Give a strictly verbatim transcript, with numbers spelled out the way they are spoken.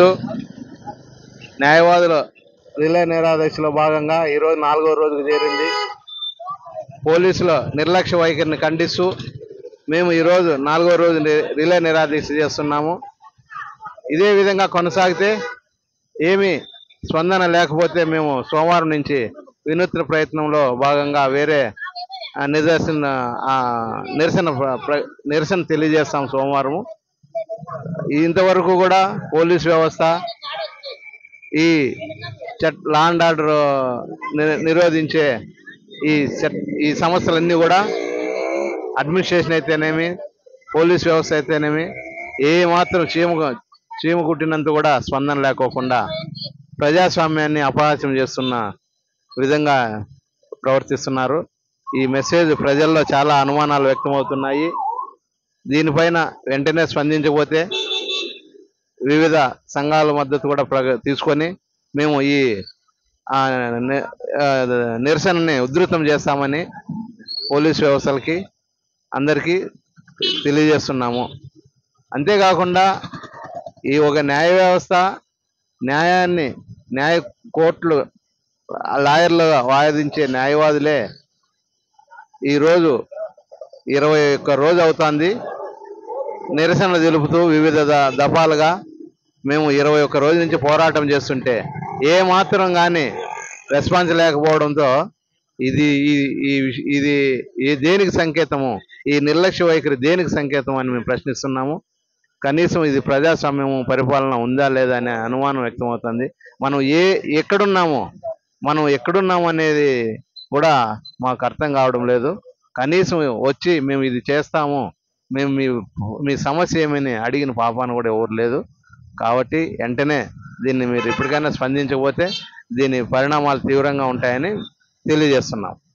ఈరోజు న్యాయవాదుల రిలే నిరాదీక్షలో భాగంగా ఈరోజు నాలుగో రోజుకు చేరింది. పోలీసుల నిర్లక్ష్య వైఖరిని ఖండిస్తూ మేము ఈరోజు నాలుగో రోజు రిలే నిరాదీక్ష చేస్తున్నాము. ఇదే విధంగా కొనసాగితే ఏమీ స్పందన లేకపోతే మేము సోమవారం నుంచి వినూత్న ప్రయత్నంలో భాగంగా వేరే నిదర్శన నిరసన నిరసన తెలియజేస్తాం. సోమవారము ఇంతవరకు కూడా పోలీస్ వ్యవస్థ ఈ చట్ లా అండ్ ఆర్డర్ నిరోధించే ఈ ఈ సమస్యలన్నీ కూడా అడ్మినిస్ట్రేషన్ అయితేనేమి, పోలీస్ వ్యవస్థ అయితేనేమి ఏ మాత్రం చీమ చీమ కుట్టినంత కూడా స్పందన లేకోకుండా ప్రజాస్వామ్యాన్ని అపహాస్యం చేస్తున్న విధంగా ప్రవర్తిస్తున్నారు. ఈ మెసేజ్ ప్రజల్లో చాలా అనుమానాలు వ్యక్తమవుతున్నాయి. దీనిపైన వెంటనే స్పందించకపోతే వివిధ సంఘాల మద్దతు కూడా తీసుకొని మేము ఈ నిరసనని ఉధృతం చేస్తామని పోలీస్ వ్యవస్థలకి అందరికీ తెలియజేస్తున్నాము. అంతేకాకుండా ఈ ఒక న్యాయ వ్యవస్థ న్యాయాన్ని న్యాయ కోర్టులు లాయర్లుగా వాదించే న్యాయవాదులే ఈరోజు ఇరవై ఒక్క రోజు అవుతుంది నిరసన తెలుపుతూ వివిధ దఫాలుగా మేము ఇరవై ఒక్క రోజు నుంచి పోరాటం చేస్తుంటే ఏ మాత్రం కానీ రెస్పాన్స్ లేకపోవడంతో ఇది ఇది ఇది దేనికి సంకేతము, ఈ నిర్లక్ష్య వైఖరి దేనికి సంకేతం అని మేము ప్రశ్నిస్తున్నాము. కనీసం ఇది ప్రజాస్వామ్యము పరిపాలన ఉందా లేదా అనే అనుమానం వ్యక్తమవుతుంది. మనం ఏ ఎక్కడున్నామో మనం ఎక్కడున్నాము అనేది కూడా మాకు అర్థం కావడం లేదు. కనీసం వచ్చి మేము ఇది చేస్తాము, మేము మీ మీ సమస్య ఏమని అడిగిన పాపాన కూడా ఎవరు లేదు. కాబట్టి వెంటనే దీన్ని మీరు ఇప్పటికైనా స్పందించకపోతే దీని పరిణామాలు తీవ్రంగా ఉంటాయని తెలియజేస్తున్నాం.